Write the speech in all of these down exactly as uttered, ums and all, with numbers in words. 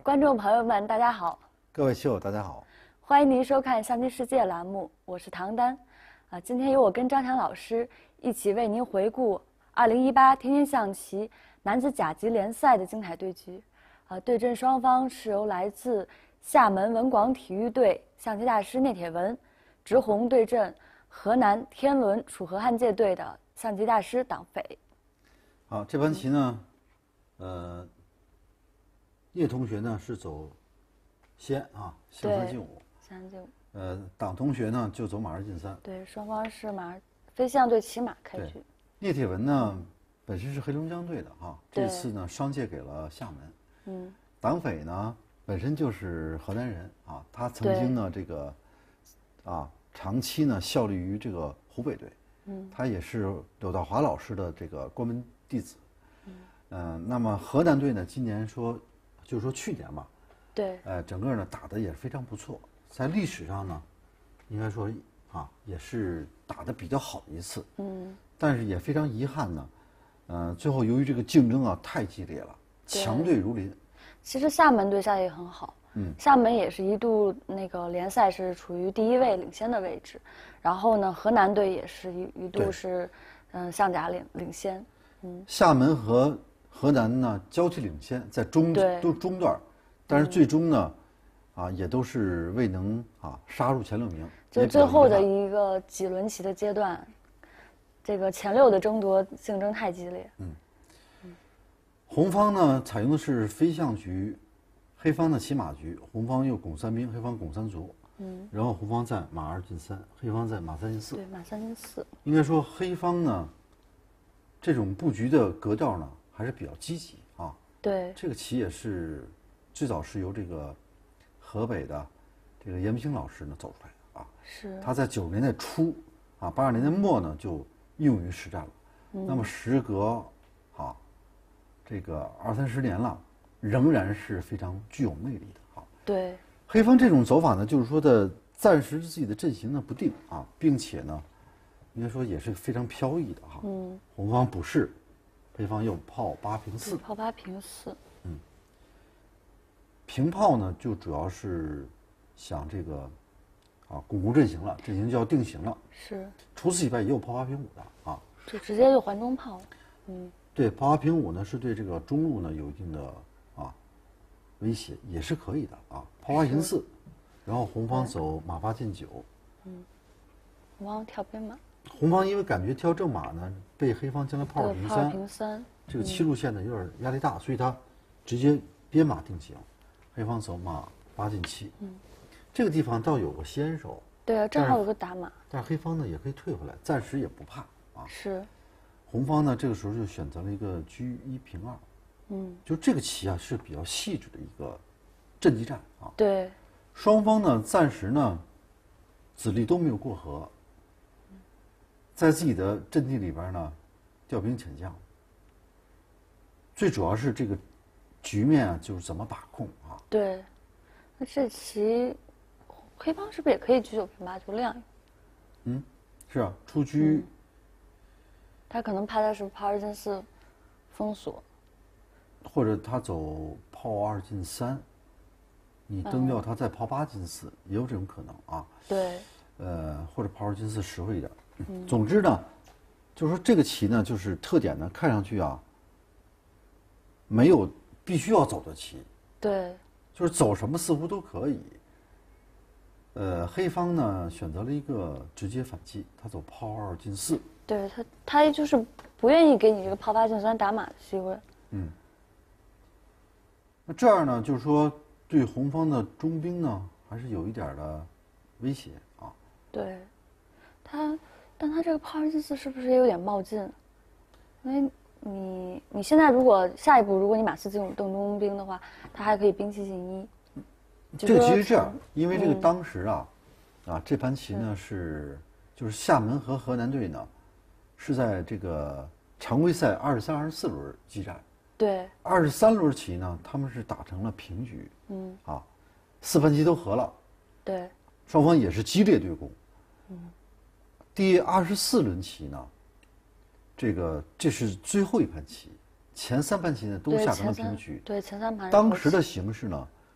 观众朋友们，大家好！ 各位棋友，大家好！ 欢迎您收看《象棋世界》栏目，我是唐丹。啊，今天由我跟张强老师一起为您回顾二零一八天津象棋男子甲级联赛的精彩对局。啊，对阵双方是由来自厦门文广体育队象棋大师聂铁文，直红对阵河南天伦楚河汉界队的象棋大师党斐。 好，这盘棋呢，呃，聂同学呢是走先啊，先三进五， 先三进五。 呃，党同学呢就走马二进三。 对，双方是马飞象对骑马开局。 聂铁文呢、嗯、本身是黑龙江队的哈，这次呢商借给了厦门。 嗯。 党斐呢本身就是河南人啊，他曾经呢这个啊长期呢效力于这个湖北队。嗯。他也是柳道华老师的这个关门弟子。嗯。呃，那么河南队呢今年说，就是说去年嘛。 对。 呃，整个呢打得也非常不错。在历史上呢，应该说啊，也是打得比较好的一次。嗯。但是也非常遗憾呢，呃，最后由于这个竞争啊太激烈了，强队如林。 其实厦门队下的也很好。嗯。厦门也是一度那个联赛是处于第一位领先的位置，然后呢，河南队也是一一度是，嗯、呃，象甲领领先。嗯。厦门和河南呢交替领先，在中都中段，但是最终呢。嗯啊，也都是未能啊杀入前六名， 就最后的一个几轮棋的阶段，这个前六的争夺竞争太激烈。 嗯，嗯红方呢采用的是飞象局，黑方的骑马局，红方又拱三兵，黑方拱三卒。嗯，然后红方在马二进三，黑方在马三进四。 对，马三进四。 应该说黑方呢，这种布局的格调呢还是比较积极啊。 对， 这个棋也是最早是由这个。河北的这个阎木星老师呢走出来的啊， 是他在九十年代初啊，八十年代末呢就应用于实战了。嗯、那么时隔啊这个二三十年了，仍然是非常具有魅力的啊。 对， 黑方这种走法呢，就是说的暂时自己的阵型呢不定啊，并且呢，应该说也是非常飘逸的哈。嗯，红方补士，黑方又炮八平四， 炮八平四。 嗯。平炮呢，就主要是想这个啊巩固阵型了，阵型就要定型了。 是。 除此以外，也有炮八平五的啊。 就直接就环中炮。嗯。 对，炮八平五呢，是对这个中路呢有一定的啊威胁，也是可以的啊。炮八赢四，然后红方走马八进九。 嗯。红方跳边马。 红方因为感觉跳正马呢，被黑方将来炮二平三， 平三， 这个七路线呢有点压力大，所以他直接边马定型。黑方走马八进七，嗯，这个地方倒有个先手， 对啊，正好有个打马。 但是黑方呢也可以退回来，暂时也不怕啊。 是。 红方呢这个时候就选择了一个车一平二，嗯，就这个棋啊是比较细致的一个阵地战啊。 对。 双方呢暂时呢子力都没有过河，在自己的阵地里边呢调兵遣将，最主要是这个。局面啊，就是怎么把控啊？ 对，那这棋黑方是不是也可以车九平八就亮？ 嗯，是啊，出车、 嗯。他可能怕他是炮二进四封锁， 或者他走炮二进三，你蹬掉他再炮八进四、嗯，也有这种可能啊。 对。 呃，或者炮二进四实惠一点。嗯、总之呢，就是说这个棋呢，就是特点呢，看上去啊，没有。必须要走的棋， 对， 就是走什么似乎都可以。呃，黑方呢选择了一个直接反击，他走炮二进四。 对他，他就是不愿意给你这个炮八进三打马的机会。嗯。 那这样呢，就是说对红方的中兵呢，还是有一点的威胁啊。 对，他，但他这个炮二进四是不是也有点冒进？因为。你你现在如果下一步如果你马四进五邓中兵的话，他还可以兵七进一。 这个棋是这样，因为这个当时啊，嗯、啊这盘棋呢是就是厦门和河南队呢是在这个常规赛二十三、二十四轮激战。 对。 二十三轮棋呢，他们是打成了平局。嗯。啊，四盘棋都和了。 对。 双方也是激烈对攻。嗯。第二十四轮棋呢？这个这是最后一盘棋，前三盘棋呢都下成了平局。 对，前三盘。 当时的形势呢，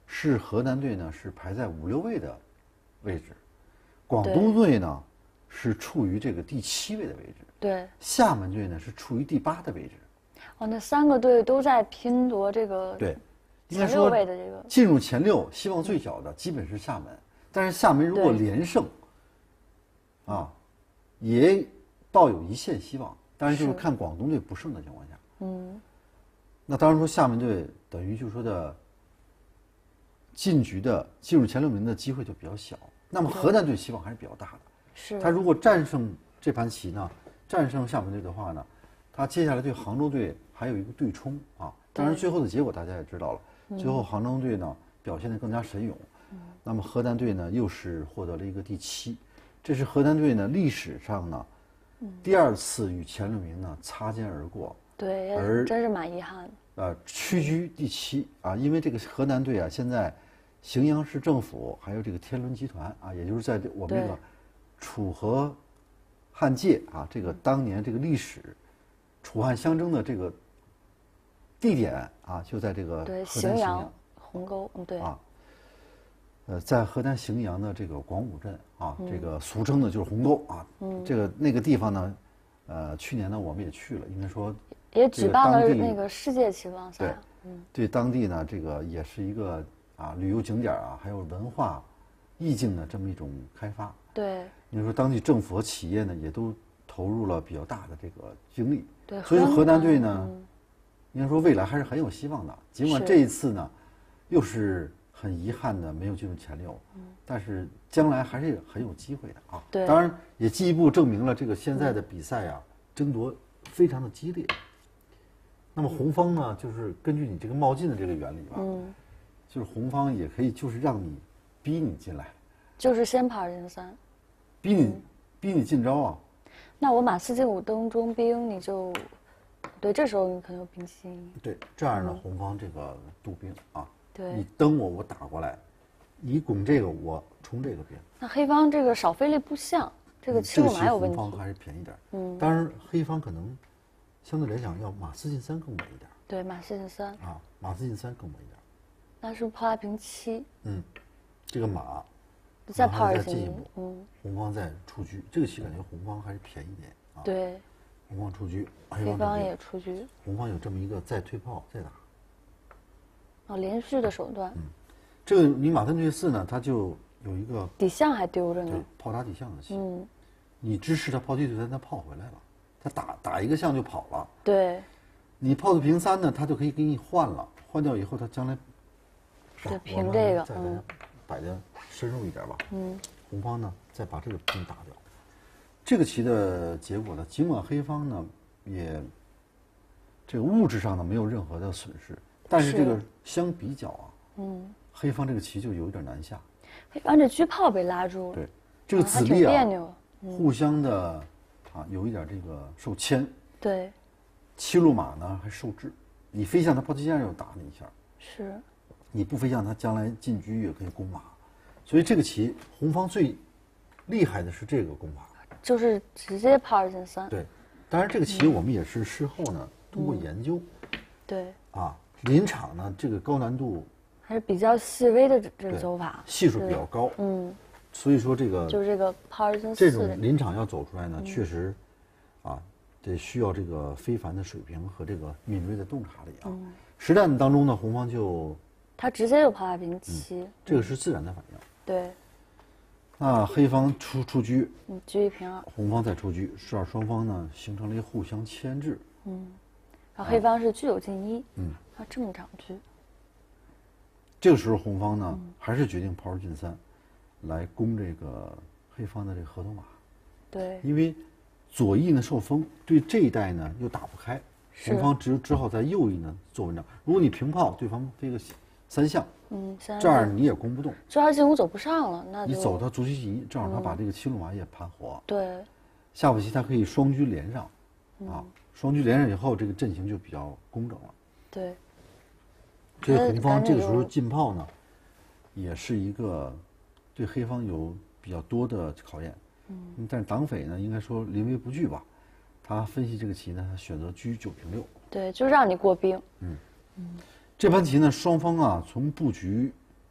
是河南队呢是排在五六位的位置，广东队呢是处于这个第七位的位置， 对， 厦门队呢是处于第八的位置。 哦，那三个队都在拼夺这个对，应该前六说位的这个进入前六，希望最小的基本是厦门，但是厦门如果对连胜，啊，也抱有一线希望。当然就是是看广东队不胜的情况下， 嗯， 那当然说厦门队等于就是说的进局的进入前六名的机会就比较小。那么河南队希望还是比较大的。 是他如果战胜这盘棋呢，战胜厦门队的话呢，他接下来对杭州队还有一个对冲啊。当然最后的结果大家也知道了，最后杭州队呢表现得更加神勇，那么河南队呢又是获得了一个第七，这是河南队呢历史上呢第二次与前六名呢擦肩而过。 对， 而真是蛮遗憾的。 呃，屈居第七啊，因为这个河南队啊，现在荥阳市政府还有这个天伦集团啊，也就是在这我们这个楚河汉界啊，这个当年这个历史楚汉相争的这个地点啊，就在这个对河南荥荥阳阳鸿沟，嗯，对， 啊，呃，在河南荥阳的这个广武镇啊，这个俗称的就是鸿沟啊，这个那个地方呢，呃，去年呢我们也去了，应该说。 也举办了这个当地那个世界棋王赛对， 嗯， 对当地呢，这个也是一个啊旅游景点啊，还有文化意境的这么一种开发。 对你说当地政府和企业呢，也都投入了比较大的这个精力。 对， 所以说河南队呢， 嗯应该说未来还是很有希望的。尽管是这一次呢，又是很遗憾的没有进入前六，但是将来还是很有机会的啊。 对当然也进一步证明了这个现在的比赛啊，争夺非常的激烈。那么红方呢，就是根据你这个冒进的这个原理吧， 嗯， 就是红方也可以就是让你逼你进来， 就是先跑二进三。 逼你、逼你进招啊。 那我马四进五登中兵，你就对，这时候你可能有兵器。 对，这样呢，红方这个渡兵啊， 对你登我，我打过来，你拱这个，我冲这个兵。 那黑方这个少飞了一步象，这个骑这个路马有问题。 红方还是便宜点。 嗯， 当然黑方可能相对来讲要马四进三更稳一点对，马四进三， 啊，马四进三更稳一点。 那是炮拉平七， 嗯，这个马再马炮二进一上再进一步， 嗯， 红方再出车，这个棋感觉红方还是便宜点啊。 对， 红方出车，黑黑方方出车也出局。 红方有这么一个再推炮再打。 哦，连续的手段， 这个你马三退四呢，它就有一个底象还丢着对呢。 炮打底象的棋。 嗯， 你支持他炮七退三，他炮回来了，他打打一个象就跑了。 对， 你炮子平三呢，他就可以给你换了，换掉以后他将来对我平这个再给嗯它摆的深入一点吧。 嗯， 红方呢再把这个兵打掉。这个棋的结果呢，尽管黑方呢也这个物质上呢没有任何的损失，但是是这个相比较啊， 嗯， 黑方这个棋就有点难下。 黑方这车炮被拉住了。 对，这个啊还挺子力啊， 别扭。 互相的啊有一点这个受牵。 对， 七路马呢还受制，你飞象他炮七将又打你一下， 是， 你不飞象他将来进车也可以攻马，所以这个棋红方最厉害的是这个攻法。 就是直接炮二进三。 对，当然这个棋我们也是事后呢通过研究对， 啊，临场呢这个高难度还是比较细微的这这对走法。 系数比较高， 嗯， 所以说这个就是这个炮二进这四种临场要走出来呢，确实啊得需要这个非凡的水平和这个敏锐的洞察力啊。实战当中呢，红方就他直接就炮拉平七。 这个是自然的反应。 对， 那黑方出出车， 嗯，车一平二。 红方再出车，这样双方呢形成了一个互相牵制。 然后黑方是车九进一。 嗯， 啊，这么长车。 这个时候红方呢、还是决定炮二进三，来攻这个黑方的这个河头马， 对， 因为左翼呢受封，对这一带呢又打不开， 是红方只只好在右翼呢做文章。如果你平炮，对方飞个三象， 嗯，现在这样你也攻不动， 车二进五走不上了，那就你走到卒棋棋，正好他把这个七路马也盘活。 对， 下步棋他可以双车连上，啊，双车连上以后，这个阵型就比较工整了。 对， 所以红方赶紧这个时候就进炮呢，也是一个对黑方有比较多的考验。嗯，但是党匪呢，应该说临危不惧吧。他分析这个棋呢，他选择车九平六。 对，就让你过兵。 这盘棋呢，双方啊从布局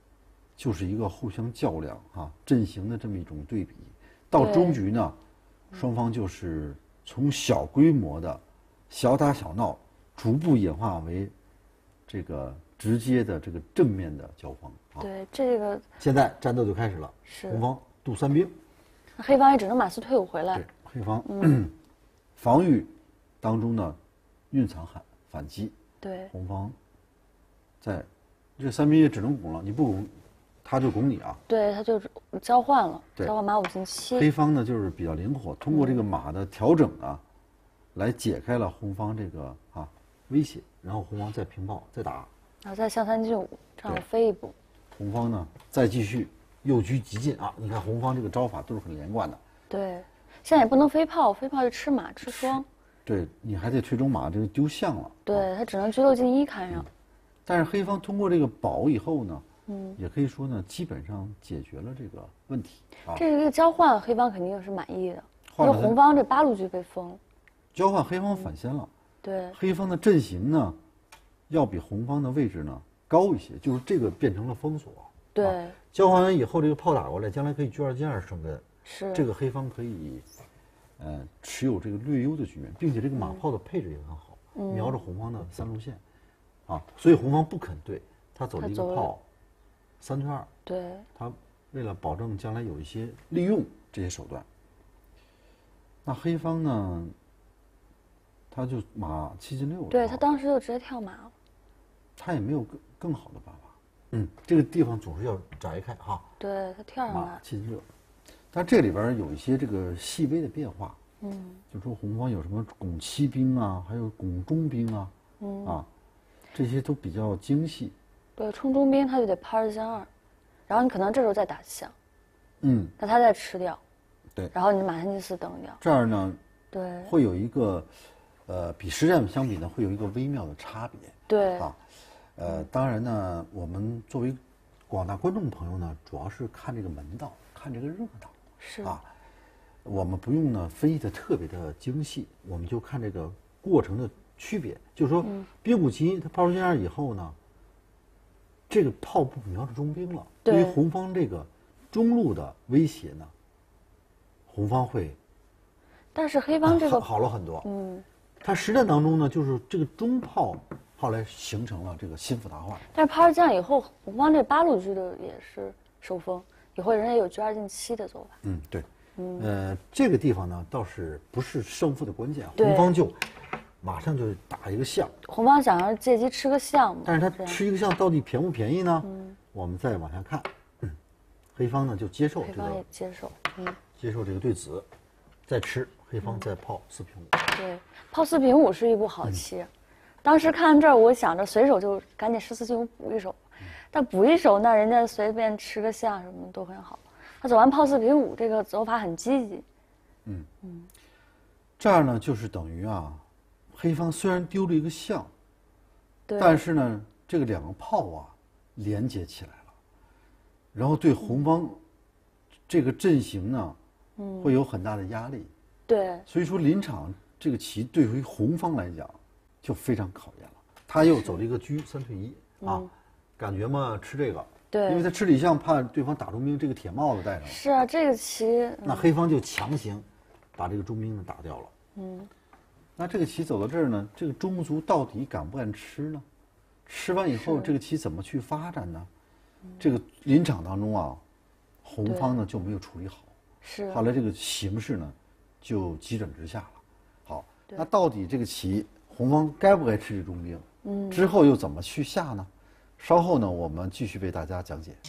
就是一个互相较量啊阵型的这么一种对比。到中局呢，双方就是从小规模的小打小闹，逐步演化为这个直接的这个正面的交锋。啊、 对，这个现在战斗就开始了， 是红方渡三兵， 黑方也只能马斯退伍回来。 对，黑方、嗯、防御当中呢蕴藏反反击， 对， 红方在这三兵也只能拱了，你不拱，他就拱你啊。 对，他就交换了， 对交换马五进七。 黑方呢就是比较灵活，通过这个马的调整啊，来解开了红方这个啊威胁，然后红方再平炮再打， 然后再向三进五，正好飞一步。 红方呢再继续右车急进啊！你看红方这个招法都是很连贯的。 对，现在也不能飞炮，飞炮就吃马吃双。 对你还得推中马，这个丢象了。 对、啊、他只能车六进一看上、嗯。 但是黑方通过这个保以后呢，嗯，也可以说呢，基本上解决了这个问题。啊、 这个交换，黑方肯定是满意的，因为红方这八路军被封。 交换黑方反先了。嗯、 对。 黑方的阵型呢，要比红方的位置呢高一些，就是这个变成了封锁。 对、 啊，交换完以后，这个炮打过来，将来可以车二进二生根。 是。 这个黑方可以，呃，持有这个略优的局面，并且这个马炮的配置也很好，嗯、瞄着红方的三路线，啊，所以红方不肯对，他走了一个炮，三退二。 对。 他为了保证将来有一些利用这些手段，那黑方呢，他就马七进六了。 对他当时就直接跳马了。 他也没有更更好的办法。嗯，这个地方总是要摘开哈。 对他跳上来。 马七进六，但这里边有一些这个细微的变化。 嗯。 就说红方有什么拱七兵啊，还有拱中兵啊，嗯啊，这些都比较精细。 对，冲中兵他就得抛二进二，然后你可能这时候再打象。 嗯。 那他再吃掉。 对。 然后你马三进四等掉。 这儿呢， 对， 会有一个，呃，比实战相比呢，会有一个微妙的差别。 对。 啊。呃，当然呢，我们作为广大观众朋友呢，主要是看这个门道，看这个热闹， 是啊，我们不用呢分析的特别的精细，我们就看这个过程的区别。就是说，嗯、兵五进一，他炮出进二以后呢，这个炮不瞄着中兵了，对于红方这个中路的威胁呢，红方会， 但是黑方这个、 啊、好, 好了很多。 嗯， 他实战当中呢，就是这个中炮。后来形成了这个心腹大患。 但是炮二进二以后，红方这八路军的也是受封，以后人家有车二进七的做法。 嗯，对。嗯，呃，这个地方呢，倒是不是胜负的关键，红方就马上就打一个象。 红方想要借机吃个象嘛， 但是他吃一个象到底便不便宜呢？嗯，我们再往下看，嗯、黑方呢就接受这个， 黑方也接受，嗯， 接受这个对子，再吃，黑方再炮四平五。 对，炮四平五是一步好棋。嗯，当时看这儿，我想着随手就赶紧十四进五补一手，但补一手那人家随便吃个象什么都很好。他走完炮四平五，这个走法很积极。 嗯嗯，这样呢就是等于啊，黑方虽然丢了一个象， 对， 但是呢这个两个炮啊连接起来了，然后对红方这个阵型呢，嗯，会有很大的压力。 对， 所以说临场这个棋对于红方来讲。就非常考验了，他又走了一个车三退一啊，嗯、感觉嘛吃这个， 对， 因为他吃里象，怕对方打中兵，这个铁帽子戴上了。 是啊，这个棋，嗯、 那黑方就强行把这个中兵呢打掉了。嗯，那这个棋走到这儿呢，这个中卒到底敢不敢吃呢？吃完以后，这个棋怎么去发展呢？这个临场当中啊，红方呢就没有处理好， 是、啊， 后来这个形势呢就急转直下了。好，那到底这个棋？红方该不该吃这中兵？嗯，之后又怎么去下呢？稍后呢，我们继续为大家讲解。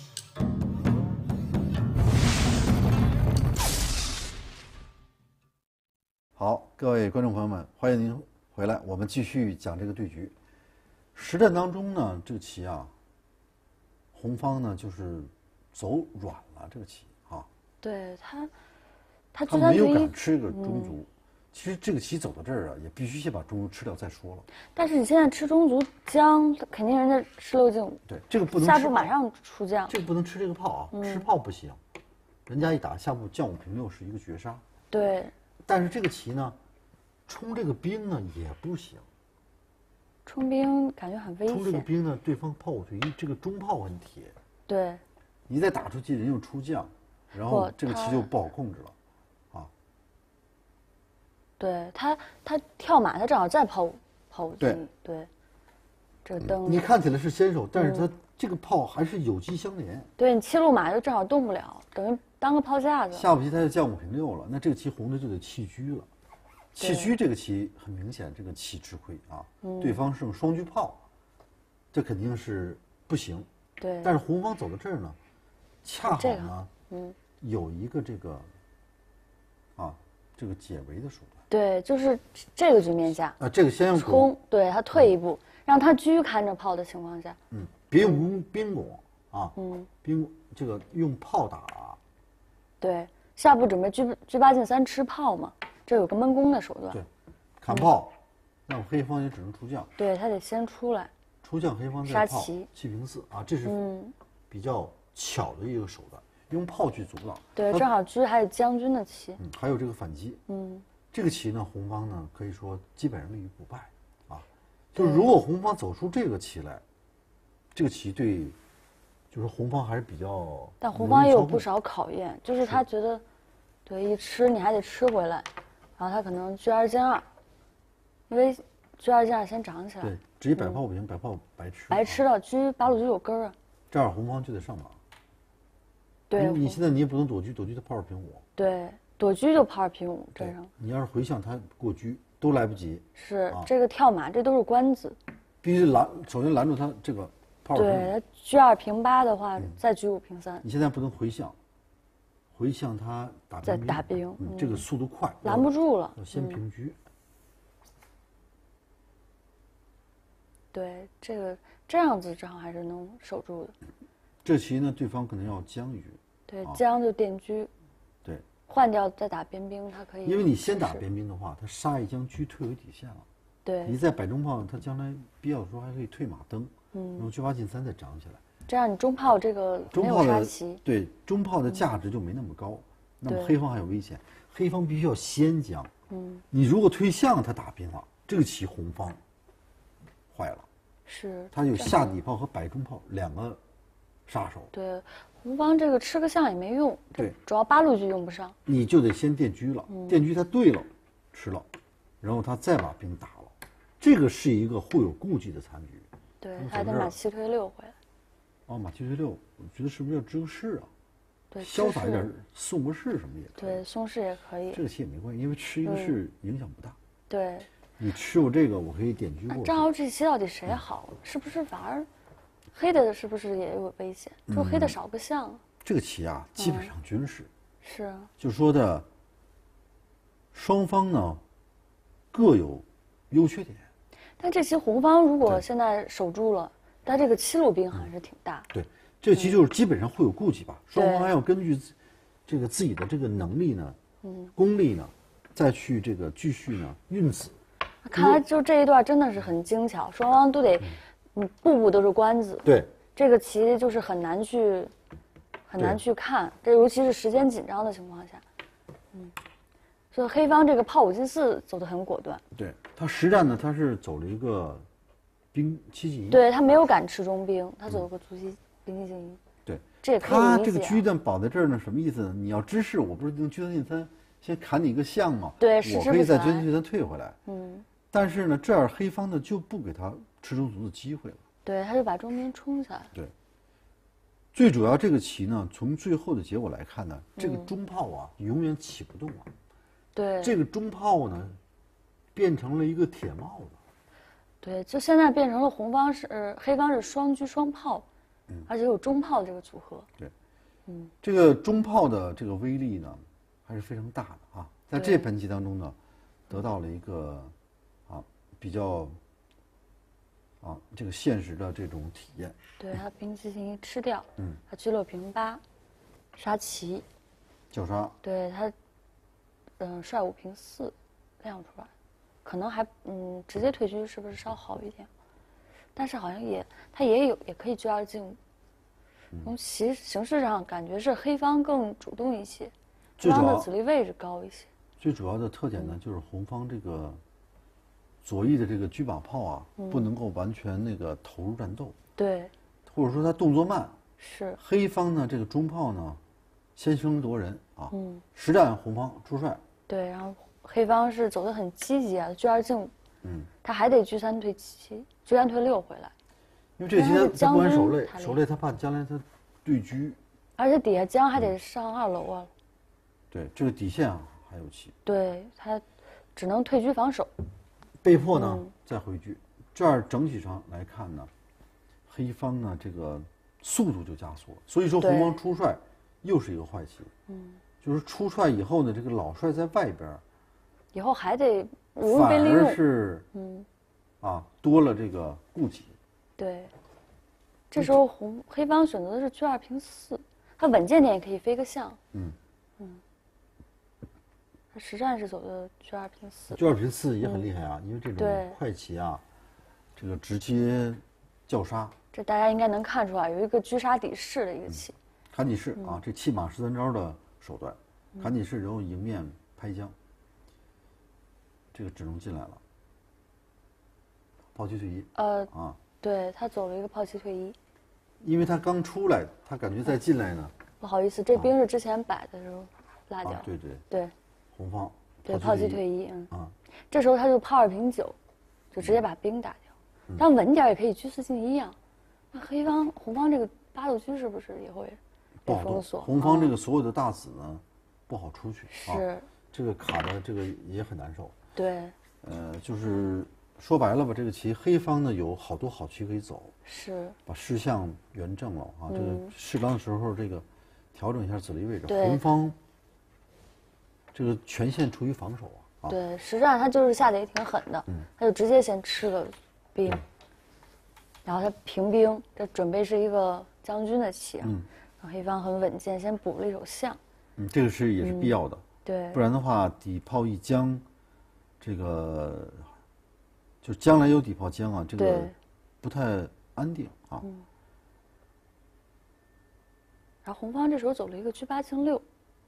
好，各位观众朋友们，欢迎您回来，我们继续讲这个对局。实战当中呢，这个棋啊，红方呢就是走软了，这个棋啊， 对他，他他没有敢吃这个中卒。嗯，其实这个棋走到这儿啊，也必须先把中卒吃掉再说了。 但是你现在吃中卒将，肯定人家吃六进五。 对，这个不能下步马上出将。 这个不能吃这个炮啊，嗯、吃炮不行，人家一打下步将五平六是一个绝杀。 对。 但是这个棋呢，冲这个兵呢也不行。 冲兵感觉很危险。 冲这个兵呢，对方炮五退一，这个中炮很铁。 对。 你再打出去，人又出将，然后这个棋就不好控制了，啊。 对他，他跳马，他正好再抛抛五进，对，这个灯、 嗯。你看起来是先手，但是他这个炮还是有机相连。 对你七路马就正好动不了，等于当个炮架子。 下步棋他就将五平六了，那这个棋红的就得弃车了。弃车这个棋很明显，这个棋吃亏啊，嗯、对方是用双车炮，这肯定是不行。 对。 但是红方走到这儿呢，恰好呢，嗯，有一个这个，啊，这个解围的手段。 对，就是这个局面下。 啊，这个先用冲，对他退一步，嗯、让他车看着炮的情况下。 嗯，别用兵攻啊，嗯，兵这个用炮打。 对，下步准备车车八进三吃炮嘛。这有个闷攻的手段， 对，砍炮，那、嗯、黑方也只能出将， 对他得先出来， 出将黑方再炮，七平四啊，这是比较巧的一个手段，嗯、用炮去阻挡。 对，正好车还有将军的棋， 嗯，还有这个反击，嗯，这个棋呢，红方呢可以说基本上立于不败，啊，就如果红方走出这个棋来，这个棋对，就是红方还是比较， 但红方也有不少考验，就是他觉得。对，一吃你还得吃回来，然后他可能车二进二，因为车二进二先长起来。 对，直接白炮不行，嗯、白炮白吃。 白吃了，车八路车有根儿啊。 这样红方就得上马。 对， 你现在你也不能躲车，躲车他炮二平五。 对，躲车就炮二平五，这样。 你要是回象他过车都来不及。 是、啊、这个跳马，这都是官子。 必须拦，首先拦住他这个炮二平五。 对，他车二平八的话，嗯、再车五平三。 你现在不能回象。回向他打兵， 再打兵， 嗯，这个速度快， 拦不住了。 要先平车。 对，这个这样子正好还是能守住的。 这棋呢，对方可能要将车。 对，将就电车。 对， 换掉再打边兵，他可以。 因为你先打边兵的话，他杀一将车退回底线了。 对。 你在摆中炮，他将来必要的时候还可以退马登，嗯，然后车八进三再长起来。 这样你中炮这个没有杀棋， 对中炮的价值就没那么高，嗯、那么黑方还有危险，黑方必须要先将。嗯，你如果推象他打兵了，这个棋红方坏了。 是。 他有下底炮和摆中炮两个杀手。 对，红方这个吃个象也没用。 对， 主要八路就用不上。 你就得先电车了，嗯、电车他对了，吃了，然后他再把兵打了，这个是一个互有顾忌的残局。 对，他还得马七推六回来。 哦，马七推六，我觉得是不是要支个士啊？ 对， 潇洒一点，送个士什么也可以。 对，送士也可以。 这个棋也没关系，因为吃一个士影响不大。 对。 你吃我这个，我可以点车过去。 正好这棋到底谁好？嗯、是不是反而黑的是不是也有危险？就黑的少个象、嗯。 这个棋啊，基本上均势。 嗯、是啊。 就说的双方呢各有优缺点。 但这棋红方如果现在守住了。但这个七路兵还是挺大。 对，这棋就是基本上会有顾忌吧，双方还要根据这个自己的这个能力呢，嗯，功力呢，再去这个继续呢运子。 看来就这一段真的是很精巧，双方都得，嗯，步步都是官子。 对， 这个棋就是很难去，很难去看，这尤其是时间紧张的情况下，嗯，所以黑方这个炮五进四走得很果断。 对他实战呢，他是走了一个。兵七进一， 对他没有敢吃中兵，他走个卒七兵七进一。 对， 这也可以他这个车段保在这儿呢，什么意思呢？你要支士，我不是用车三进三先砍你一个象吗？ 对， 我可以在车三进三退回来。嗯，但是呢，这样黑方呢就不给他吃中卒的机会了。 对，他就把中兵冲下来。 对，最主要这个棋呢，从最后的结果来看呢，这个中炮啊、嗯、永远起不动啊。 对， 这个中炮呢，变成了一个铁帽子。 对，就现在变成了红方是、呃、黑方是双车双炮，嗯，而且有中炮这个组合。 对，嗯，这个中炮的这个威力呢，还是非常大的啊。在这盘棋当中呢，得到了一个啊比较啊这个现实的这种体验。 对，他兵七进一吃掉，嗯，他车六平八，杀棋， 绞杀。 对他，嗯、呃，帅五平四，亮出来。可能还嗯直接退车是不是稍好一点？但是好像也他也有也可以车二进五。从形形式上感觉是黑方更主动一些，黑方的子力位置高一些。 最主要的特点呢，就是红方这个左翼的这个车把炮啊，嗯、不能够完全那个投入战斗。 对。 或者说他动作慢， 是。 黑方呢，这个中炮呢，先声夺人啊，嗯，实战红方出帅。 对，然后黑方是走得很积极啊，车二进五，嗯，他还得车三退七，车三退六回来。 因为这些他不管守肋，守肋他怕将来他对车， 而且底下将还得上二楼啊。嗯、 对，这个底线啊还有棋。 对他，只能退车防守。 被迫呢、嗯、再回车，这儿整体上来看呢，黑方呢这个速度就加速了。所以说红方出帅又是一个坏棋。嗯。就是出帅以后呢，这个老帅在外边， 以后还得容易被利用， 反而是嗯，啊多了这个顾忌。 对，这时候红黑方选择的是车二平四，他稳健点也可以飞个象。嗯嗯，他实战是走的车二平四。 车二平四也很厉害啊，嗯、因为这种快棋啊，这个直接叫杀。 这大家应该能看出来，有一个车杀底式的一个棋。 嗯、砍底式啊，这弃马十三招的手段，砍底式然后迎面拍将，这个只能进来了。炮七退一。 呃啊，对他走了一个炮七退一。 因为他刚出来，他感觉再进来呢。 不好意思，这兵是之前摆的时候落掉。 啊，对对对。 红方。 对，炮七退一，嗯。啊。这时候他就炮二平九，就直接把兵打掉。嗯、但稳点也可以车四进一啊。那黑方红方这个八路车是不是也会？ 不好动，红方这个所有的大子呢，不好出去， 是、 啊、这个卡的这个也很难受。 对， 呃，就是说白了吧，这个棋黑方呢有好多好棋可以走， 是把士象圆正了啊，嗯、这个适当的时候这个调整一下子离位置。红方这个全线处于防守啊。 对，实战他就是下的也挺狠的，嗯、他就直接先吃了兵，嗯、然后他平兵，这准备是一个将军的棋啊。嗯，黑方很稳健，先补了一手象。 嗯，这个是也是必要的。 嗯、对， 不然的话，底炮一将，这个就将来有底炮将啊，这个不太安定啊。嗯。 然后红方这时候走了一个车八进六。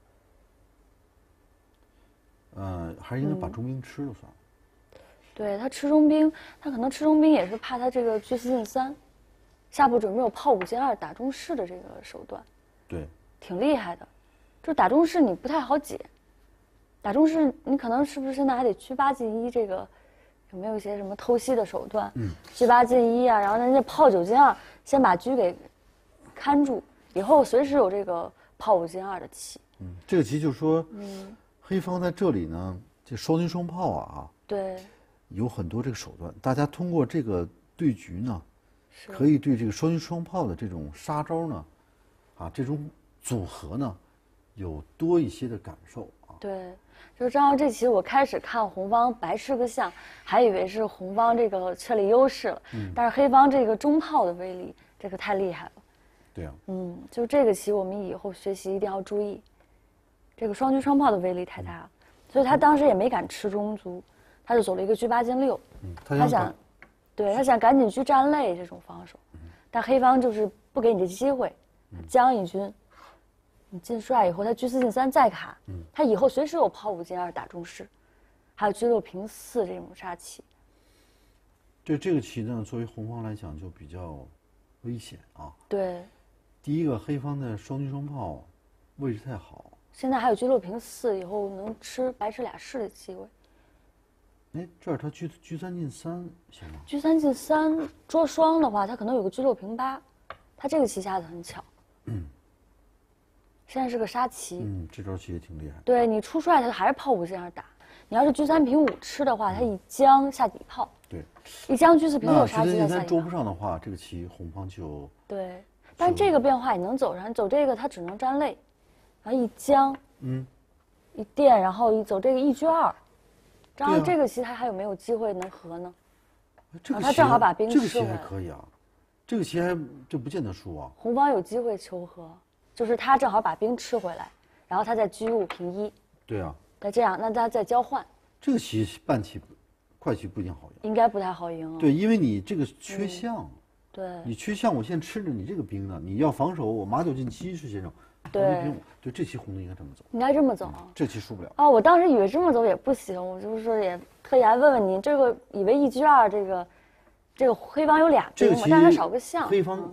呃，还是应该把中兵吃了算了。 嗯、对他吃中兵，他可能吃中兵也是怕他这个车四进三。下步准备有炮五进二打中士的这个手段， 对， 挺厉害的。就打中士你不太好解，打中士你可能是不是现在还得车八进一？这个有没有一些什么偷袭的手段？嗯，车八进一啊，然后人家炮九进二，先把车给看住，以后随时有这个炮五进二的棋。 嗯，这个棋就是说，嗯，黑方在这里呢，这双军双炮啊， 对， 有很多这个手段，大家通过这个对局呢。可以对这个双军双炮的这种杀招呢，啊，这种组合呢，有多一些的感受啊。 对，就是正好这棋我开始看红方白吃个象，还以为是红方这个确立优势了，嗯，但是黑方这个中炮的威力，这个太厉害了。 对啊。 嗯，就这个棋我们以后学习一定要注意，这个双军双炮的威力太大了，嗯、所以他当时也没敢吃中卒，他就走了一个车八进六， 嗯， 他想。对他想赶紧去占肋这种防守，但黑方就是不给你这机会，将一军，你进帅以后，他车四进三再卡，他以后随时有炮五进二打中士，还有车六平四这种杀棋。 对这个棋呢，作为红方来讲就比较危险啊。 对， 第一个黑方的双军双炮位置太好， 现在还有车六平四，以后能吃白吃俩士的机会。 哎，这儿他车车三进三行吗？ 车三进三捉双的话，他可能有个车六平八，他这个棋下的很巧。嗯。现在是个杀棋。 嗯，这招棋也挺厉害。 对你出帅，他还是炮五进二打。你要是车三平五吃的话，他一将下底炮。 对。 一将车四平六杀机再下底炮。捉不上的话，这个棋红方就。 对，但是这个变化你能走上，走这个他只能占肋，然后一将，嗯，一垫，然后一走这个一车二。然后这个棋他还有没有机会能和呢？ 这个他正好把兵吃回来。 这个棋还可以啊，这个棋还这不见得输啊。 红方有机会求和，就是他正好把兵吃回来，然后他再车五平一。 对啊。 那这样，那他再交换。 这个棋半棋、快棋不一定好赢。 应该不太好赢啊。 对，因为你这个缺象。 嗯、对。 你缺象，我现在吃着你这个兵呢，你要防守，我马九进七是先生。 对， 对，这棋红的应该这么走， 应该这么走、 嗯，这棋输不了啊！我当时以为这么走也不行，我就是也特意来问问您，这个以为一车二这个，这个黑方有俩兵嘛，但是他少个象。 黑方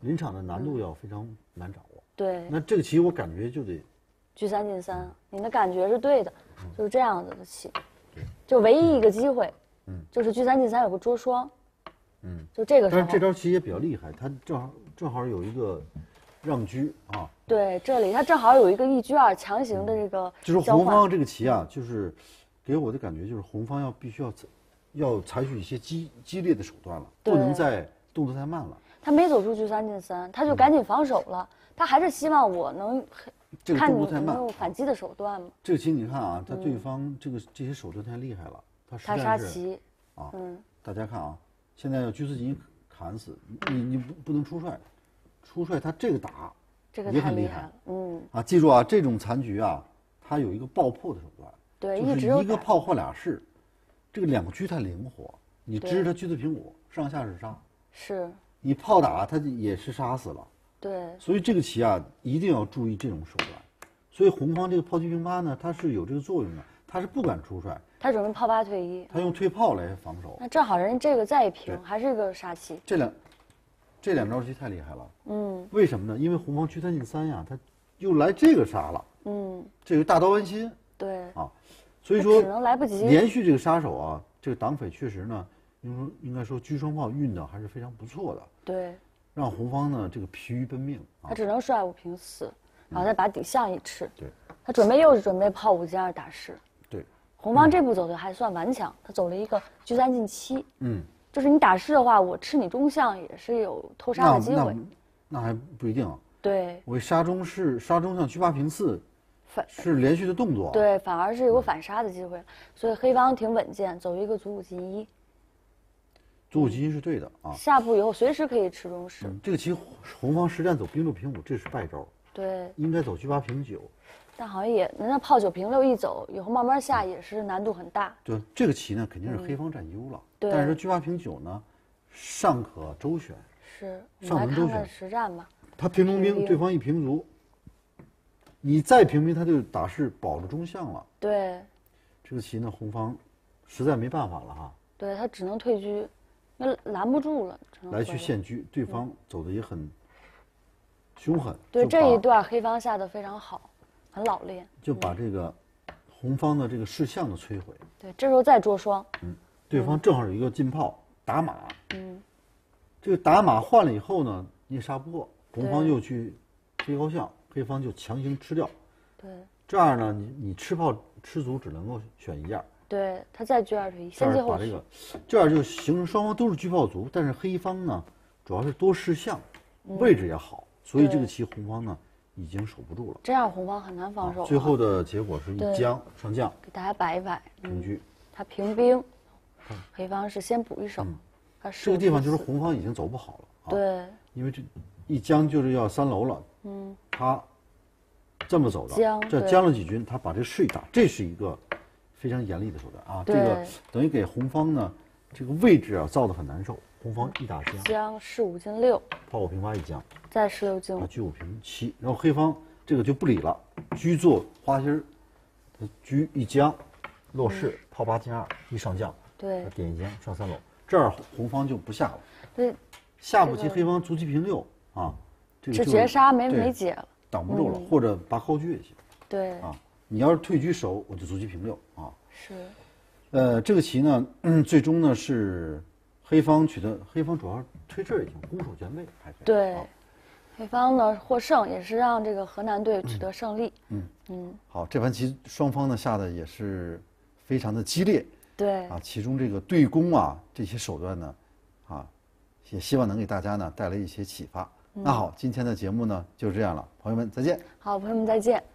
临场的难度要非常难掌握。 对， 那这个棋我感觉就得车三进三，你的感觉是对的，就是这样子的棋，就唯一一个机会，嗯，就是车三进三有个捉双，嗯，就这个时候。 但是这招棋也比较厉害，它正好正好有一个让车啊。 对，这里它正好有一个一车二强行的这个。 就是红方这个棋啊，就是给我的感觉就是红方要必须要要采取一些激激烈的手段了，不能再动作太慢了。 他没走出车三进三，他就赶紧防守了，他还是希望我能。 这个看你动作太慢， 有反击的手段吗？ 这个棋你看啊，他对方这个、嗯、这些手段太厉害了，他实在是他杀棋啊， 嗯， 大家看啊，现在要车四进一砍死你，你不不能出帅，出帅他这个打这个也很厉害， 害了，嗯啊，记住啊，这种残局啊，它有一个爆破的手段， 对， 就是一个炮或俩士，这个两个车太灵活，你支他车四平五，上下是杀， 是， 你炮打他也是杀死了。 对， 所以这个棋啊，一定要注意这种手段。所以红方这个炮车平八呢，它是有这个作用的，它是不敢出帅， 他准备炮八退一， 他用退炮来防守。 那正好人家这个再一平，还是个杀棋。 这两这两招棋太厉害了。 嗯， 为什么呢？因为红方车三进三呀，他又来这个杀了。 嗯， 这个大刀剜心。 对啊，所以说只能来不及。 连续这个杀手啊，这个党匪确实呢，应说应该说车双炮运的还是非常不错的。 对。 让红方呢这个疲于奔命， 啊、他只能帅五平四，然后再把底象一吃。 对， 他准备又是准备炮五进二打士。 对， 红方这步走的还算顽强，他走了一个车三进七。 嗯， 就是你打士的话，我吃你中象也是有偷杀的机会。 那, 那, 那还不一定。 对， 我杀中是杀中象车八平四，反是连续的动作。 对，反而是有个反杀的机会，嗯、所以黑方挺稳健，走一个卒五进一。 卒五进一是对的啊， 下步以后随时可以吃中士。 嗯、这个棋红方实战走兵六平五，这是败招。 对， 应该走车八平九。 但好像也，人家炮九平六一走以后慢慢下也是难度很大。 对，这个棋呢肯定是黑方占优了。 嗯、对。 但是车八平九呢，尚可周旋。 是。 尚能周旋。 实战吧。 他平中兵，对方一平卒，你再平兵，他就打士保着中象了。 对。 这个棋呢，红方实在没办法了哈。 对他只能退车。那拦不住了， 来去献车，对方走的也很凶狠。 对这一段黑方下的非常好，很老练， 就把这个红方的这个士象的摧毁。 对，这时候再捉双。 嗯，对方正好有一个进炮打马。嗯，这个打马换了以后呢，你也杀不过，红方又去飞高象，黑方就强行吃掉。 对， 这样呢，你你吃炮吃卒只能够选一样。 对他再车二退一，先进后取。这个，这样就形成双方都是车炮卒，但是黑方呢，主要是多士象，位置也好，嗯、所以这个棋红方呢已经守不住了。 这样红方很难防守、啊。 最后的结果是一将上将， 给大家摆一摆。 平车、嗯， 他平兵，黑方是先补一手。嗯、他这个地方就是红方已经走不好了。啊、 对， 因为这一将就是要三楼了。嗯，他这么走的，这将了几军，他把这士一打，这是一个。非常严厉的手段啊！这个等于给红方呢，这个位置啊造得很难受。红方一打将， 将士五进六， 炮五平八一将， 再士六进五， 车五平七，然后黑方这个就不理了，车做花心儿，车一将，落士，嗯、炮八进二，一上将， 对， 点一将上三楼，这儿红方就不下了。 对， 下步棋黑方卒七平六啊，这个是绝杀没没解了， 挡不住了，嗯、或者拔高车也行。 对啊。你要是退车守，我就卒七平六啊。 是， 呃，这个棋呢，嗯、最终呢是黑方取得，黑方主要是推这儿也行，攻守兼备还可以。 对， 啊、 黑方呢获胜，也是让这个河南队取得胜利。 嗯嗯。好，这盘棋双方呢下的也是非常的激烈。 对。 啊，其中这个对攻啊这些手段呢，啊，也希望能给大家呢带来一些启发。嗯、那好，今天的节目呢就是这样了，朋友们再见。 好，朋友们再见。